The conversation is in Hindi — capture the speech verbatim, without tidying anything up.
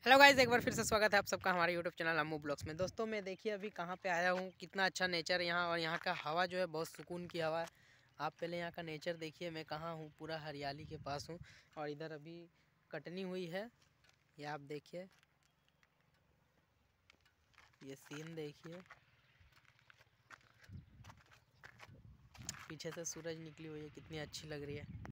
हेलो गाइस, एक बार फिर से स्वागत है आप सबका हमारे यूट्यूब चैनल अम्मू ब्लॉग्स में। दोस्तों मैं देखिए अभी कहाँ पे आया हूँ, कितना अच्छा नेचर यहाँ, और यहाँ का हवा जो है बहुत सुकून की हवा है। आप पहले यहाँ का नेचर देखिए, मैं कहाँ हूँ, पूरा हरियाली के पास हूँ। और इधर अभी कटनी हुई है, ये आप देखिए, ये सीन देखिए, पीछे से सूरज निकली हुई है, कितनी अच्छी लग रही है।